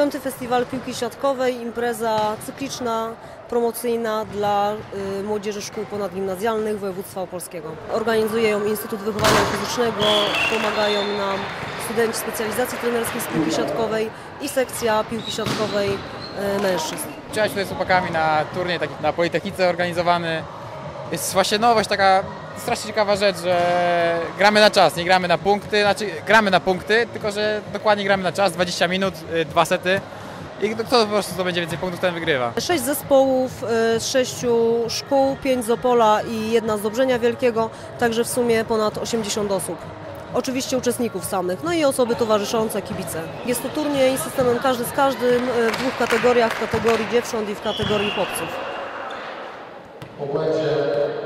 5. Festiwal Piłki Siatkowej, impreza cykliczna, promocyjna dla młodzieży szkół ponadgimnazjalnych województwa opolskiego. Organizuje ją Instytut Wychowania Fizycznego, pomagają nam studenci specjalizacji trenerskiej z piłki siatkowej i sekcja piłki siatkowej mężczyzn. Przyjechać tutaj z chłopakami na turniej taki na Politechnice organizowany. Jest właśnie nowość, taka strasznie ciekawa rzecz, że gramy na czas, nie gramy na punkty, znaczy gramy na punkty, tylko że dokładnie gramy na czas, 20 minut, 2 sety i kto po prostu zdobędzie więcej punktów, ten wygrywa. 6 zespołów z 6 szkół, 5 z Opola i 1 z Dobrzenia Wielkiego, także w sumie ponad 80 osób. Oczywiście uczestników samych, no i osoby towarzyszące, kibice. Jest to turniej systemem każdy z każdym w 2 kategoriach, w kategorii dziewcząt i w kategorii chłopców.